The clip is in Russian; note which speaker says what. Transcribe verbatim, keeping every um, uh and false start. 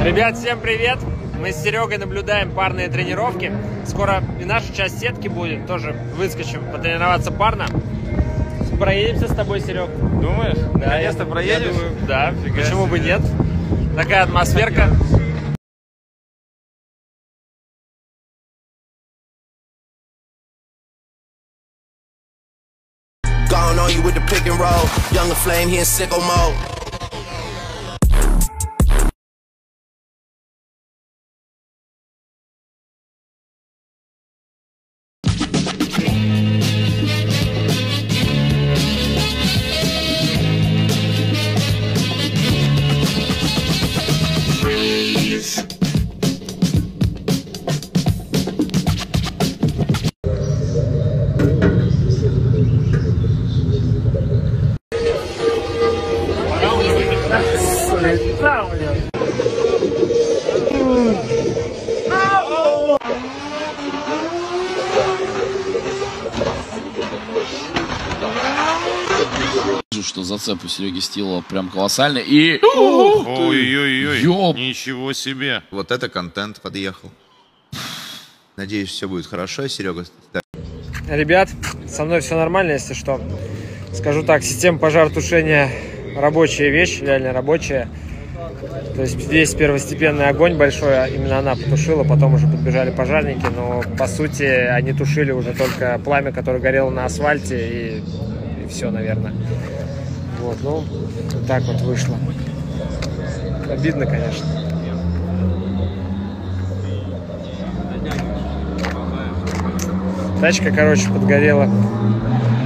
Speaker 1: Ребят, всем привет! Мы с Серегой наблюдаем парные тренировки. Скоро и наша часть сетки будет. Тоже выскочим потренироваться парно. Проедемся с тобой, Серег.
Speaker 2: Думаешь?
Speaker 1: Да,
Speaker 2: наконец-то проедешь?
Speaker 1: Да, почему бы нет? Такая атмосферка.
Speaker 3: Gone on you with the pick and roll. Younger flame, he in sicko mode.
Speaker 4: Что зацеп у Сереги Стилова прям колоссальный. И...
Speaker 2: Ой-ой-ой,
Speaker 4: Ёп.
Speaker 2: ничего себе.
Speaker 5: Вот это контент подъехал. Надеюсь, все будет хорошо, Серега.
Speaker 1: Ребят, со мной все нормально, если что. Скажу так, система пожаротушения рабочая вещь, реально рабочая. То есть здесь первостепенный огонь большой, а именно она потушила, потом уже подбежали пожарники, но по сути они тушили уже только пламя, которое горело на асфальте, и, и все, наверное. Вот, ну, вот так вот вышло. Обидно, конечно. Тачка, короче, подгорела.